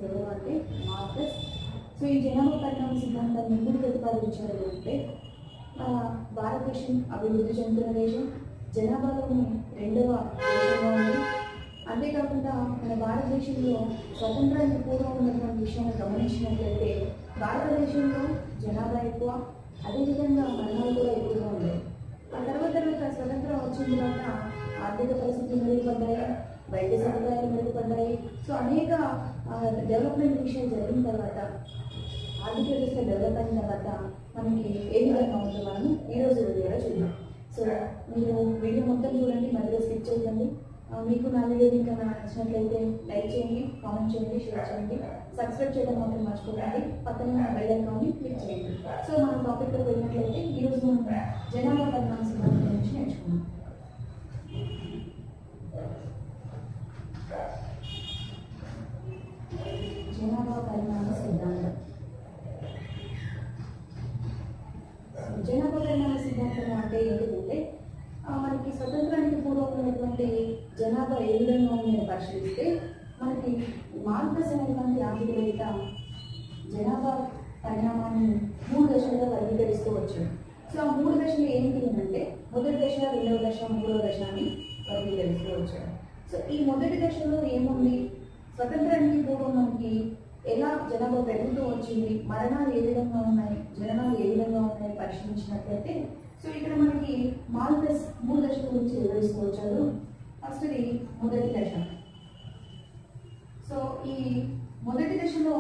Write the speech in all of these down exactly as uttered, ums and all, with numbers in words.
ఎవరు అంటే Marcus. So ఈ జనాభా పరిణామ సిద్ధాంతాన్ని ఎందుకు ప్రతిపాదించారు అంటే భారతదేశం అభివృద్ధి చెందుతున్న దేశం, జనాభాలోని రెండవ దేశంగా ఉంది. అంతేకాకుండా మన భారతదేశంలో స్వతంత్రానికి పూర్వం ఉన్నటువంటి విషయాన్ని గమనించినట్లయితే భారతదేశంలో జనాభా ఎక్కువ, అదేవిధంగా మరణాలు కూడా ఎక్కువగా ఉన్నాయి. ఆ తర్వాత తర్వాత స్వతంత్రం వచ్చిన తర్వాత ఆర్థిక పరిస్థితులు మెరుగుపడ్డాయి, వైద్య సదుపాయాలు మెరుగుపడ్డాయి. సో అనేక డెవలప్మెంట్ విషయాలు జరిగిన తర్వాత, ఆర్థిక వ్యవస్థ డెవలప్ అయిన తర్వాత మనకి ఏ విధంగా ఉందో మనం ఈరోజు వీడియోలో చూద్దాం. సో మీరు వీడియో మొత్తం చూడండి, మధ్యలో స్కిప్ చేయకండి. మీకు నా వీడియో ఇంకా నచ్చినట్లయితే లైక్ చేయండి, కామెంట్ చేయండి, షేర్ చేయండి, సబ్స్క్రైబ్ చేయడం మాత్రం మర్చిపోకండి, పక్కన బెల్ ఐకాన్ని క్లిక్ చేయండి. సో మన టాపిక్లో వెళ్ళినట్లయితే ఈరోజు మనం జనాభా పరిణామ సిద్ధాంతం గురించి నేర్చుకున్నాం. జనాభా పరిణామ సిద్ధాంతం జనాభా పరిణామ సిద్ధాంతం అంటే ఏంటంటే మనకి స్వతంత్రానికి పూర్వం ఉన్నటువంటి జనాభా ఏ విధంగా ఉందని పరిశీలిస్తే మనకి మార్కస్ అనేటువంటి ఆర్థికవేత్త జనాభా పరిణామాన్ని మూడు దశలుగా వర్గీకరిస్తూ వచ్చాడు. సో ఆ మూడు దశలు ఏంటి అంటే మొదటి దశ, రెండవ దశ, మూడవ దశ అని వర్గీకరిస్తూ వచ్చాడు. సో ఈ మొదటి దశలో ఏముంది, స్వతంత్రానికి పూర్వం మనకి ఎలా జనాభా పెరుగుతూ వచ్చింది, మరణాలు ఏ విధంగా ఉన్నాయి, జననాలు ఏ విధంగా ఉన్నాయి పరిశీలించినట్లయితే సో ఇక్కడ మనకి మార్కస్ మూడు దశల గురించి వివరిస్తూ వచ్చాడు. ఫస్ట్ది మొదటి దశ. సో ఈ మొదటి దశలో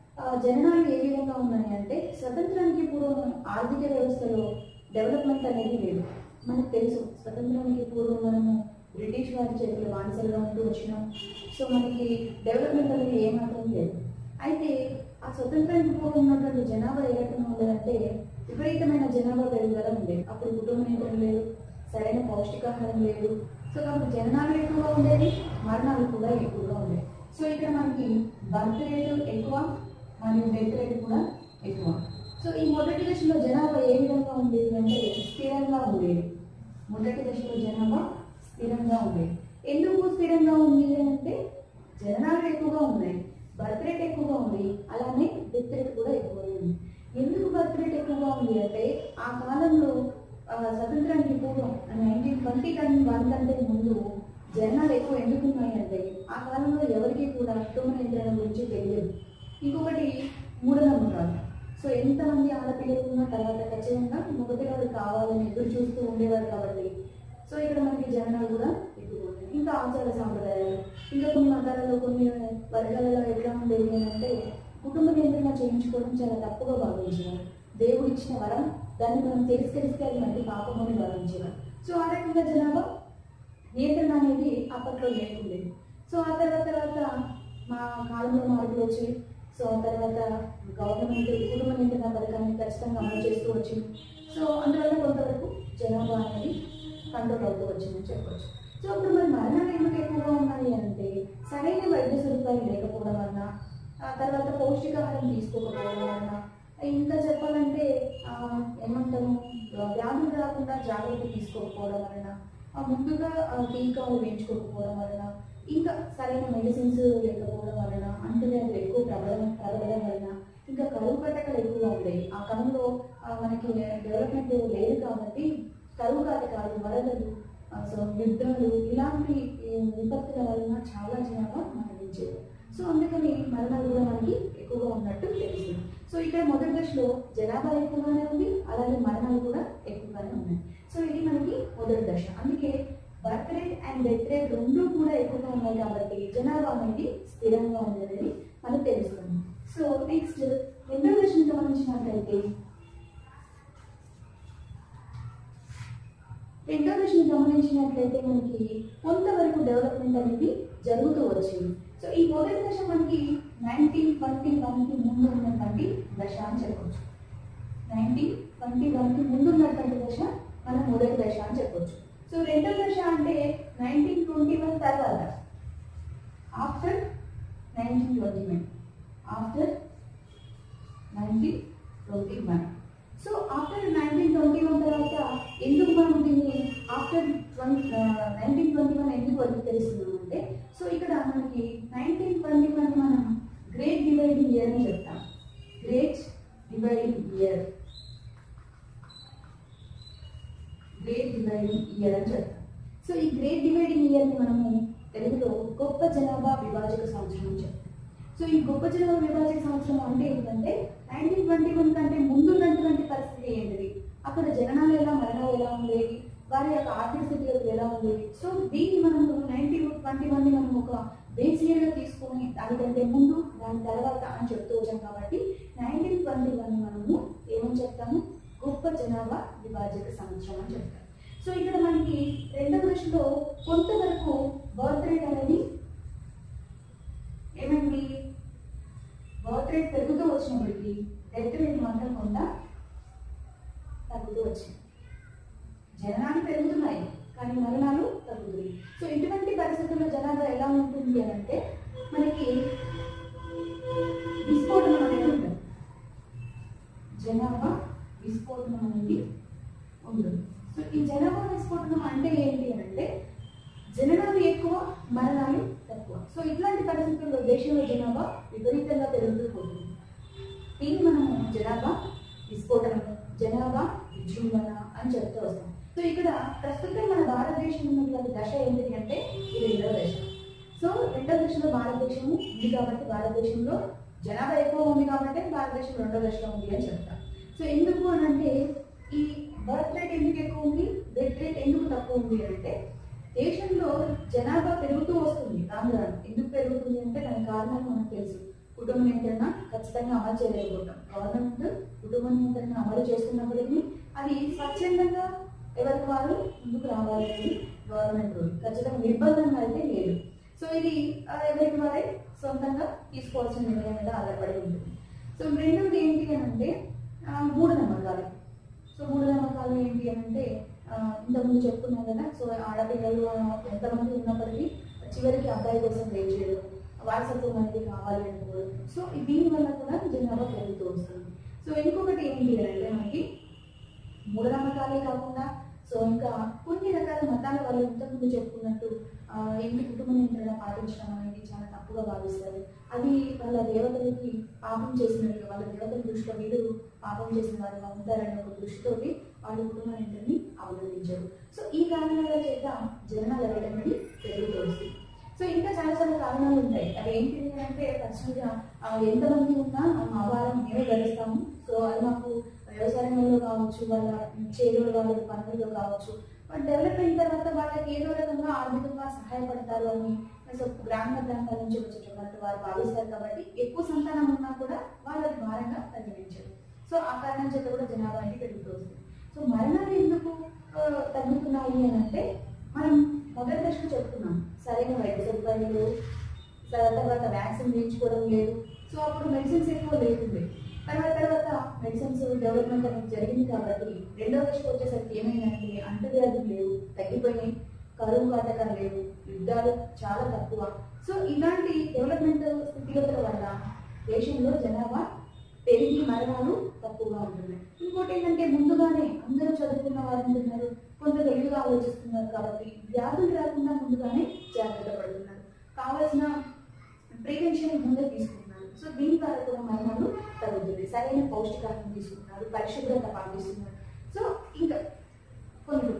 జననాలు ఏ విధంగా ఉన్నాయి అంటే స్వతంత్రానికి పూర్వం ఆర్థిక వ్యవస్థలో డెవలప్మెంట్ అనేది లేదు. మనకు తెలుసు స్వతంత్రానికి పూర్వం మనము బ్రిటిష్ వారి చేతులు బానిసలుగా ఉంటూ వచ్చినాం. సో మనకి డెవలప్మెంట్ అనేది ఏమాత్రం లేదు. అయితే ఆ స్వతంత్రానికి పూర్వం ఉన్నటువంటి జనాభా ఏ రకంగా ఉండదంటే విపరీతమైన జనాభా పెరుగుదల ఉండేది. అప్పుడు కుటుంబ నియంత్రణ లేదు, సరైన పౌష్టికాహారం లేదు. సో కాబట్టి జననాలు ఎక్కువగా ఉండేది, మరణాలు కూడా ఎక్కువగా ఉండేవి. సో ఇక్కడ మనకి బర్త్ రేటు ఎక్కువ మరియు డెత్ రేట్ కూడా ఎక్కువ. సో ఈ మొదటి దశలో జనాభా ఏ విధంగా ఉండేది అంటే స్థిరంగా ఉండేది. మొదటి దశలో జనాభా స్థిరంగా ఉండేది. ఎందుకు స్థిరంగా ఉంది అంటే జననాలు ఎక్కువగా ఉన్నాయి, బర్త్ రేట్ ఎక్కువగా ఉంది, అలానే డెత్ రేట్ కూడా ఎక్కువగా ఉంది. ఎందుకు బర్త్ రేట్ ఎక్కువగా ఉంది అంటే ఆ కాలంలో స్వతంత్రానికి పూర్వం నైన్టీన్ ట్వంటీ కానీ వన్ కంటే ముందు జనాలు ఎక్కువ ఎందుకు ఉన్నాయి అంటే ఆ కాలంలో ఎవరికి కూడా కుటుంబ నియంత్రణ గురించి తెలియదు. ఇంకొకటి మూఢనమ్మకాలు. సో ఎంతమంది ఆడపిల్లలు ఉన్న తర్వాత ఖచ్చితంగా మొదటివాడు కావాలని ఎదురు చూస్తూ ఉండేవారు కాబట్టి సో ఇక్కడ మనకి జనాలు కూడా ఎక్కువ ఉన్నాయి. ఇంకా ఆచార సాంప్రదాయాలు, ఇంకా కొన్ని మతాలలో కొన్ని వర్గాలలో ఎట్లా ఉండేది అంటే కుటుంబ నియంత్రణ చేయించుకోవడం చాలా తప్పుగా భావించేవారు. దేవుడు ఇచ్చిన వరం, దాన్ని మనం తిరస్కరిస్తే అది మనకి పాపం అని భావించేవారు. సో ఆ రకంగా జనాభా నియంత్రణ అనేది అప్పట్లో లేకుండేది. సో ఆ తర్వాత తర్వాత మా కాలంలో మార్పులు వచ్చాయి. సో ఆ తర్వాత గవర్నమెంట్ కుటుంబ నియంత్రణ పథకాన్ని ఖచ్చితంగా అమలు చేస్తూ వచ్చింది. సో అందువల్ల కొంతవరకు జనాభా అనేది కంట్రోల్ అవుతూ వచ్చిందని చెప్పవచ్చు. సో ఇప్పుడు మరి మరణాలు ఎందుకు ఎక్కువగా ఉన్నాయి అంటే సరైన వైద్య సదుపాయాలు లేకపోవడం వలన, ఆ తర్వాత పౌష్టికాహారం తీసుకోకపోవడం వలన, ఇంకా చెప్పాలంటే ఏమంటాము వ్యాధులు రాకుండా జాగ్రత్త తీసుకోకపోవడం వలన, ముందుగా టీకాలు వేయించుకోకపోవడం వలన, ఇంకా సరైన మెడిసిన్స్ లేకపోవడం వలన, అంటువ్యాధులు ఎక్కువ ప్రబలం ప్రబలడం వలన, ఇంకా కరువు కట్టకలు ఎక్కువగా ఉండేవి. ఆ కాలంలో మనకి డెవలప్మెంట్ లేదు కాబట్టి కరువు కాటకాలు, వరదలు, సో యుద్ధాలు ఇలాంటి విపత్తుల వలన చాలా జనాభా మరణించేది. సో అందుకని మరణాలు కూడా మనకి ఎక్కువగా ఉన్నట్టు తెలుస్తుంది. సో ఇక్కడ మొదటి దశలో జనాభా ఎక్కువగానే ఉంది, అలాగే మరణాలు కూడా ఎక్కువగానే ఉన్నాయి. సో ఇది మనకి మొదటి దశ. అందుకే birth rate and death rate రెండు కూడా ఎక్కువగా ఉన్నాయి కాబట్టి జనాభా అనేది స్థిరంగా ఉండేది మనకు తెలుస్తుంది. సో నెక్స్ట్ రెండవ దశను గమనించినట్లయితే రెండవ దశను గమనించినట్లయితే మనకి కొంతవరకు డెవలప్మెంట్ అనేది జరుగుతూ వచ్చింది. సో ఈ మొదటి దశ మనకి నైన్టీన్ ట్వంటీ వన్కి ముందు ఉన్నటువంటి దశ అని చెప్పవచ్చు. నైన్టీన్ ట్వంటీ వన్కి ముందు ఉన్నటువంటి దశ మనం మొదటి దశ అని చెప్పవచ్చు. సో రెండవ దశ అంటే నైన్టీన్ ట్వంటీ వన్ తర్వాత, after nineteen twenty one after nineteen twenty one so after nineteen twenty one తర్వాత ఎందుకు మనం దీన్ని after twenty nineteen twenty one ఎందుకు వర్గీకరిస్తున్నాం అంటే, సో ఇక్కడ మనకి నైన్టీన్ ట్వంటీ వన్ మనం గ్రేట్ డివైడింగ్ ఇయర్ అని చెప్తాం. సో ఈ గ్రేట్ డివైడింగ్ ఇయర్ని మనము తెలుగులో గొప్ప జనాభా విభాజక సంవత్సరం అని చెప్తాం. సో ఈ గొప్ప జనాభా విభాజక సంవత్సరం అంటే ఏంటంటే నైన్టీన్ ట్వంటీ వన్ కంటే ముందు ఉన్నటువంటి పరిస్థితి ఏంటిది, అక్కడ జననాలు ఎలా మరణాలు ఎలా ఉండేవి, వారి యొక్క ఆర్థిక స్థితిగతులు ఎలా ఉండేవి. సో దీన్ని మనము నైన్టీన్ ట్వంటీ వన్ ని మనం ఒక బేస్ ఇయర్ గా తీసుకొని దానికంటే ముందు దాని తర్వాత అని చెప్తూ వచ్చాం. కాబట్టి నైన్టీన్ ట్వంటీ వన్ మనము ఏమని చెప్తాము, గొప్ప జనాభా విభాజక సంవత్సరం అని చెప్తాం. సో ఇక్కడ మనకి రెండవ దశలో కొంతవరకు బర్త్ రేట్ అనేది ఏమైంది, బర్త్ రేట్ పెరుగుతూ వచ్చినప్పటికీ డెత్ రేట్ మాత్రం కొంత తగ్గుతూ వచ్చింది. జననాలు పెరుగుతున్నాయి కానీ మరణాలు తగ్గుతున్నాయి. సో ఇటువంటి పరిస్థితుల్లో జనాభా ఎలా ఉంటుంది అని అంటే మనకి విస్ఫోటనం అనేది ఉంటుంది, జనాభా విస్ఫోటనం అనేది ఉంటుంది. సో ఈ జనాభా విస్ఫోటనం అంటే ఏంటి అని అంటే జననాలు ఎక్కువ మరణాలు తక్కువ. సో ఇట్లాంటి పరిస్థితుల్లో దేశంలో జనాభా విపరీతంగా పెరుగుతూ పోతుంది. దీన్ని మనము జనాభా విస్ఫోటనం, జనాభా విజృంభణ అని చెప్తూ వస్తాం. సో ఇక్కడ ప్రస్తుతం మన భారతదేశం ఉన్నటువంటి దశ ఏంటి అంటే ఇది రెండవ దశ. సో రెండవ దశలో భారతదేశము ఉంది కాబట్టి భారతదేశంలో జనాభా ఎక్కువ ఉంది కాబట్టి భారతదేశం రెండవ దశలో ఉంది అని చెప్తాం. సో ఎందుకు అని అంటే ఈ బర్త్ రేట్ ఎందుకు ఎక్కువ ఉంది, డెత్ రేట్ ఎందుకు తక్కువ ఉంది అంటే దేశంలో జనాభా పెరుగుతూ వస్తుంది. రాను రాను ఎందుకు పెరుగుతుంది అంటే దాని కారణాలు మనకు తెలుసు. కుటుంబ నియంత్రణ ఖచ్చితంగా అమలు చేయలేకపోతాం. గవర్నమెంట్ కుటుంబ నియంత్రణ అమలు చేస్తున్నప్పటికీ అది స్వచ్ఛందంగా ఎవరికి వారు ముందుకు రావాలి అనేది గవర్నమెంట్ రూల్. ఖచ్చితంగా నిర్బంధంగా అయితే లేదు. సో ఇది ఎవరికి వారే సొంతంగా తీసుకోవాల్సిన నిర్ణయం మీద ఆధారపడి ఉంటుంది. సో రెండవది ఏంటి అని అంటే మూఢనమ్మకాలు. సో మూఢనమ్మకాలు ఏంటి అని అంటే ఇంతకుముందు చెప్పుకున్నాం కదా. సో ఆడపిల్లలు ఎంతమంది ఉన్నప్పటికీ చివరికి అబ్బాయి కోసం వెయిట్ చేయడం, వారసత్వం అనేది కావాలి అనుకోవడం. సో దీనివల్ల కూడా జనాభా పెరుగుతూ వస్తుంది. సో ఇంకొకటి ఏంటి అంటే మనకి మూఢనమ్మకాలే కాకుండా సో ఇంకా కొన్ని రకాల మతాల వాళ్ళు ఇంతకుముందు చెప్పుకున్నట్టు ఇంటి కుటుంబ నియంత్రణ పాటించడం అనేది చాలా తప్పుగా భావిస్తారు. అది వాళ్ళ దేవతలకి పాపం చేసినట్టుగా, వాళ్ళ దేవతల దృష్టిలో వీళ్ళు పాపం చేసిన వారుగా ఉంటారనే ఒక దృష్టితోటి వాళ్ళు కుటుంబ నియంత్రణని అవలంబించారు. సో ఈ కారణాల చేత జనాలు ఎరగడం అనేది పెరుగుతూ వస్తుంది. సో ఇంకా చాలా చాలా కారణాలు ఉంటాయి. అవి ఏంటిది అంటే ఖచ్చితంగా ఎంతమంది ఉన్నా మా వారం మేమే గడుస్తాము. సో అది మాకు వ్యవసాయంలో కావచ్చు, వాళ్ళ చేరువుల వాళ్ళ పనుల్లో కావచ్చు, వాళ్ళు డెవలప్ అయిన తర్వాత వాళ్ళకి ఏదో రకంగా ఆర్థికంగా సహాయపడతారు అని సో గ్రామీణ ప్రాంతాల నుంచి వచ్చేటటువంటి వారు భావిస్తారు. కాబట్టి ఎక్కువ సంతానం ఉన్నా కూడా వాళ్ళకి భారంగా తగ్గించారు. సో ఆ కారణం చేత కూడా జనాభా అనేది పెరుగుతూ వస్తుంది. సో మరణాలు ఎందుకు తగ్గుతున్నాయి అని అంటే మనం మొదటి దశలో చెప్పుకున్నాం, సరైన వైద్య సదుపాయాలు, తర్వాత వ్యాక్సిన్ వేయించుకోవడం లేదు. సో అప్పుడు మెడిసిన్స్ ఎక్కువ లేకుండే. తర్వాత తర్వాత మెడిసిన్స్ డెవలప్మెంట్ అనేది జరిగింది కాబట్టి రెండవ దశకు వచ్చేసరికి ఏమైందంటే అంటువ్యాధులు లేవు, తగ్గిపోయినాయి, కరువు కాటకాలు లేవు, యుద్ధాలు చాలా తక్కువ. సో ఇలాంటి డెవలప్మెంట్ స్థితిగతుల వల్ల దేశంలో జనాభా పెరిగి మరణాలు తక్కువగా ఉంటున్నాయి. ఇంకోటి ఏంటంటే ముందుగానే అందరూ చదువుకున్న వారు ఉంటున్నారు, కొంత తెలివిగా ఆలోచిస్తున్నారు కాబట్టి వ్యాధులు రాకుండా ముందుగానే జాగ్రత్త పడుతున్నారు, కావాల్సిన ప్రివెన్షన్ ముందే తీసుకుంటున్నారు. సో దీని ద్వారా కూడా మరణాలు తగ్గుతుంది. సరైన పౌష్టికాహారం తీసుకుంటున్నారు, పరిశుభ్రత పాటిస్తున్నారు. సో ఇంకా కొన్ని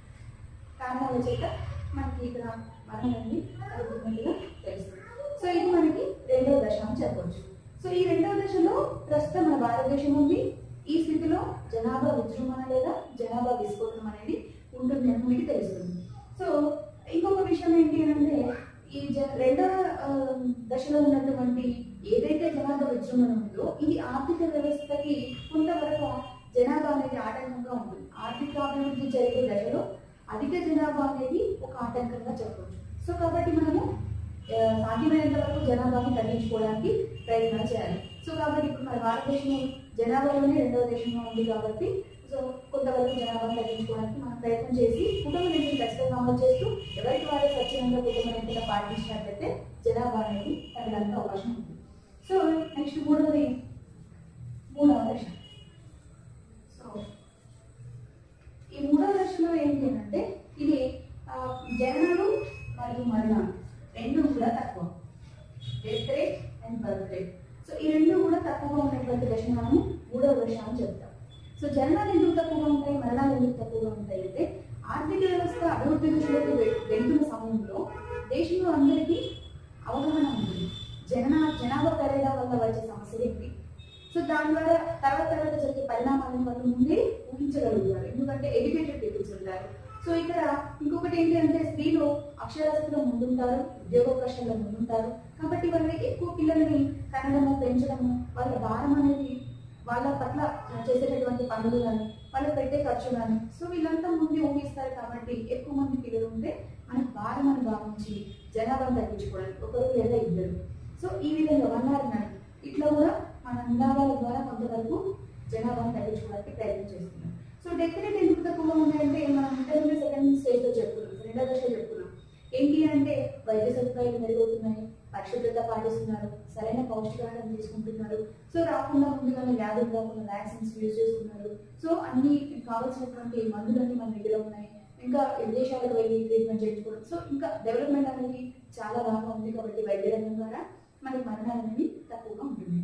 కారణాల చేత మనకి ఇక్కడ మరణం అనేది తగ్గుతున్నట్టుగా తెలుస్తుంది. సో ఇది మనకి రెండవ దశ అని చెప్పవచ్చు. సో ఈ రెండవ దశలో ప్రస్తుతం మన భారతదేశం ఉంది. ఈ స్థితిలో జనాభా విజృంభణ లేదా జనాభా విస్ఫోటనం అనేది ఉంటుంది అని మీకు తెలుస్తుంది. సో ఇంకొక విషయం ఏంటి అంటే ఈ జ రెండవ దశలో ఉన్నటువంటి ఏదైతే జనాభా విజృంభణ ఉందో ఇది ఆర్థిక వ్యవస్థకి కొంతవరకు జనాభా అనేది ఆటంకంగా ఉంటుంది. ఆర్థిక అభివృద్ధి జరిగే దశలో అధిక జనాభా అనేది ఒక ఆటంకంగా చెప్పవచ్చు. సో కాబట్టి మనము సాధ్యమైనంత వరకు జనాభాని తగ్గించుకోవడానికి ప్రయత్నాలు చేయాలి. సో కాబట్టి ఇప్పుడు మన భారతదేశం జనాభాలోనే రెండవ దేశంగా ఉంది కాబట్టి సో కొంతవరకు జనాభాను తగ్గించుకోవడానికి మనం ప్రయత్నం చేసి కుటుంబ నియంత్రణ ఖచ్చితంగా అమలు చేస్తూ ఎవరికి వారే స్వచ్ఛందంగా కుటుంబ నియంత్రణ పాటించినట్లయితే జనాభా అనేది తగ్గడానికి అవకాశం ఉంది. సో నెక్స్ట్ మూడవది మూడవ దశ. సో ఈ మూడవ దశలో ఏంటి అంటే ఇది జననాలు మరియు మరణాలు రెండు కూడా తక్కువ, death rate and birth rate. So ఈ రెండు కూడా తక్కువగా ఉన్నటువంటి దశ మనము మూడవ దశ అని చెప్తాం. సో జననాలు ఎందుకు తక్కువగా ఉంటాయి, మరణాలు ఎందుకు తక్కువగా ఉంటాయి అంటే ఆర్థిక వ్యవస్థ అభివృద్ధి దిశలోకి వెళ్తున్న సమయంలో దేశంలో అందరికీ అవగాహన ఉంది జనా జనాభా పెరగడం వల్ల వచ్చే సమస్యలు ఏంటి. సో దాని ద్వారా తర్వాత తర్వాత జరిగే పరిణామాలను వాళ్ళు ముందే ఊహించగలుగుతారు, ఎందుకంటే ఎడ్యుకేటెడ్ పీపుల్స్ ఉంటారు. సో ఇక్కడ ఇంకొకటి ఏంటి అంటే స్త్రీలు అక్షరాస్యతలో ముందుంటారు, ఉద్యోగావకాశాల్లో ముందుంటారు. కాబట్టి వాళ్ళకి ఎక్కువ పిల్లల్ని కనడము పెంచడము, వాళ్ళ భారం అనేది వాళ్ళ పట్ల చేసేటటువంటి పనులు కానీ వాళ్ళు పెట్టే ఖర్చు కానీ సో వీళ్ళంతా ముందే ఊహిస్తారు. కాబట్టి ఎక్కువ మంది పిల్లలు ఉంటే మనకి భారం అని భావించి జనాభాను తగ్గించుకోవడానికి ఒకరు లేదా ఇద్దరు. సో ఈ విధంగా వన్నారన్నారు ఇట్లా కూడా మన నినాదాల ద్వారా కొంతవరకు జనాభాను తగ్గించుకోవడానికి ప్రయత్నం చేస్తున్నాం. సో డెత్ రేట్ ఎందుకు తక్కువగా ఉన్నాయంటే మనం ఇంటర్మీడియట్ సెకండ్ స్టేజ్లో చెప్పుకున్నాం, రెండో దశలో చెప్పుకున్నాం. ఏంటి అంటే వైద్య సదుపాయాలు మెరుగవుతున్నాయి, పరిశుభ్రత పాటిస్తున్నారు, సరైన పౌష్టికాహారం తీసుకుంటున్నారు. సో రాకుండా ముందుగానే వ్యాధులు రాకుండా వ్యాక్సిన్స్ యూజ్ చేస్తున్నారు. సో అన్ని కావాల్సినటువంటి మందులన్నీ మన దగ్గర ఉన్నాయి. ఇంకా విదేశాలకు వెళ్ళి ట్రీట్మెంట్ చేయించుకోవడం. సో ఇంకా డెవలప్మెంట్ అనేది చాలా బాగా ఉంది. కాబట్టి వైద్య రంగం ద్వారా మనకి మరణాలు అనేవి తక్కువగా ఉంటుంది.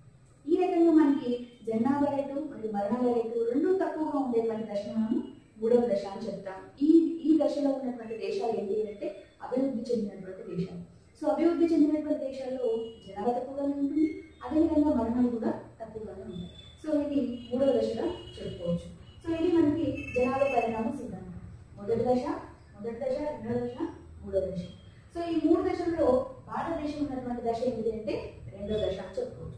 ఈ రకంగా మనకి జనాభా రేటు మరియు మరణాల రేటు రెండు తక్కువగా ఉండేటువంటి దశను మనం మూడవ దశ అని చెప్తాం. ఈ ఈ దశలో ఉన్నటువంటి దేశాలు ఏంటి అంటే అభివృద్ధి చెందినటువంటి దేశాలు. సో అభివృద్ధి చెందినటువంటి దేశాల్లో జనాభా తక్కువగానే ఉంటుంది, అదేవిధంగా మరణాలు కూడా తక్కువగానే ఉంటాయి. సో ఇది మూడవ దశగా చెప్పుకోవచ్చు. సో ఇది మనకి జనాభా పరిణామ సిద్ధాంతం. మొదటి దశ మొదటి దశ రెండవ దశ మూడవ దశ. సో ఈ మూడు దశల్లో భారతదేశం ఉన్నటువంటి దశ ఏంటి అంటే రెండవ దశ అని చెప్పుకోవచ్చు.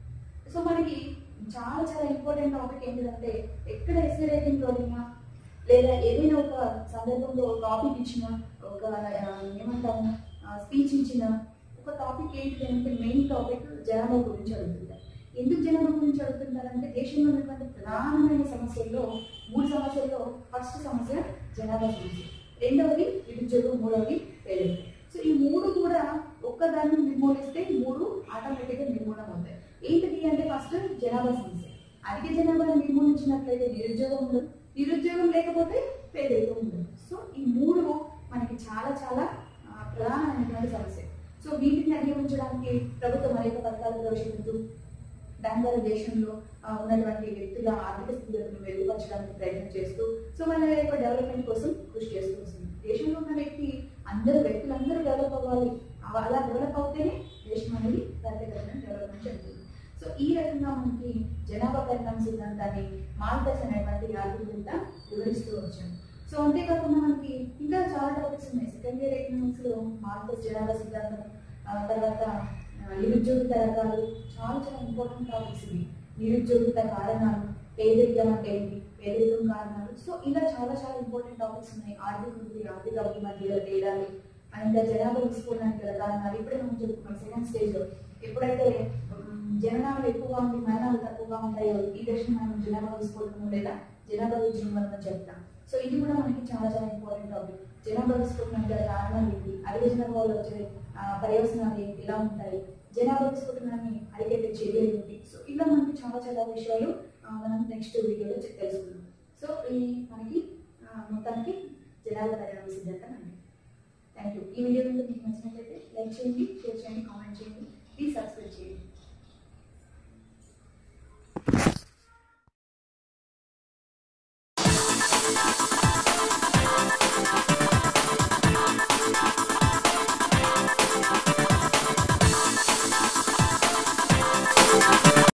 సో మనకి చాలా చాలా ఇంపార్టెంట్ టాపిక్ ఏంటిదంటే ఎక్కడ ఎస్సే రైటింగ్ అయినా లేదా ఏదైనా ఒక సందర్భంలో టాపిక్ ఇచ్చిన ఒక ఏమంటాము స్పీచ్ ఇచ్చిన ఒక టాపిక్ ఏంటి అంటే మెయిన్ టాపిక్ జనాభా గురించి అడుగుతుంటారు. ఎందుకు జనాభా గురించి అడుగుతుంటారంటే దేశంలో ఉన్నటువంటి ప్రధానమైన సమస్యల్లో మూడు సమస్యల్లో ఫస్ట్ సమస్య జనాభా సమస్య, రెండవది నిరుద్యోగం, మూడవది పేదరికం. సో ఈ మూడు కూడా ఒక్కదాన్ని నిర్మూలిస్తే మూడు ఆటోమేటిక్గా నిర్మూలన అవుతాయి. ఏంటిది అంటే ఫస్ట్ జనాభా సమస్య. అధిక జనాభాను నిర్మూలించినట్లయితే నిరుద్యోగం ఉండదు, నిరుద్యోగం లేకపోతే పేదరికం ఉండదు. సో ఈ మూడు మనకి చాలా చాలా ప్రధానమైనటువంటి సమస్య. సో వీటిని అధిగమించడానికి ప్రభుత్వం అనేక పథకాలు ప్రవేశపెడుతూ దాని ద్వారా దేశంలో ఉన్నటువంటి వ్యక్తుల ఆర్థిక స్థితిగతులను మెరుగుపరచడానికి ప్రయత్నం చేస్తూ సో వాళ్ళ యొక్క డెవలప్మెంట్ కోసం కృషి చేస్తూ వస్తుంది. దేశంలో ఉన్న వ్యక్తి అందరూ వ్యక్తులందరూ డెవలప్ అవ్వాలి, అలా డెవలప్ అవుతేనే దేశం అనేది త్వరితగతిన డెవలప్మెంట్ చెందుతుంది. సో ఈ రకంగా మనకి జనాభా పరిణామ సిద్ధాంతాన్ని మాల్థస్ అనేటువంటి ఆర్టికల్ వివరిస్తూ వచ్చాము. సో అంతేకాకుండా మనకి ఇంకా చాలా టాపిక్స్ ఉన్నాయి. సెకండ్ ఇయర్ ఎకనామిక్స్ లో మాల్థస్ జనాభా సిద్ధాంతం, తర్వాత నిరుద్యోగిత రకాలు, చాలా చాలా ఇంపార్టెంట్ టాపిక్స్ ఇవి. నిరుద్యోగిత కారణాలు, పేదరికం అంటే ఏంటి, పేదరికం కారణాలు. సో ఇలా చాలా చాలా ఇంపార్టెంట్ టాపిక్స్ ఉన్నాయి. ఆర్థిక వృద్ధి, ఆర్థిక అభివృద్ధి మధ్య తేడాలు, ఇంకా జనాభా తీసుకోవడానికి గల కారణాలు. ఇప్పుడే మనం చెప్పుకున్నాం సెకండ్ స్టేజ్ లో ఎప్పుడైతే జనాభాలు ఎక్కువగా ఉండి మరణాలు తక్కువగా ఉంటాయో ఈ దశను మనం జనాభా తీసుకోవడము లేదా జనాభా విజృంభణ చెప్తాం. సో ఇది కూడా మనకి చాలా చాలా ఇంపార్టెంట్ టాపిక్. జనాభా తీసుకోవడానికి గల కారణాలు ఏంటి, అధిక జనాభాలో వచ్చే పర్యవసనాలు ఏంటి, ఎలా ఉంటాయి, జనాభా తీసుకోవడానికి అరికట్టే చర్యలు ఏంటి. సో ఇలా మనకి చాలా చాలా విషయాలు మనం నెక్స్ట్ వీడియోలో తెలుసుకుందాం. సో ఈ మనకి మొత్తానికి జనాభా పరిణామ సిద్ధాంతం అండి. Thank you. ఈ వీడియో మీకు నచ్చినట్లయితే లైక్ చేయండి, షేర్ చేయండి, కామెంట్ చేయండి, ప్లీజ్ సబ్స్క్రైబ్ చేయండి.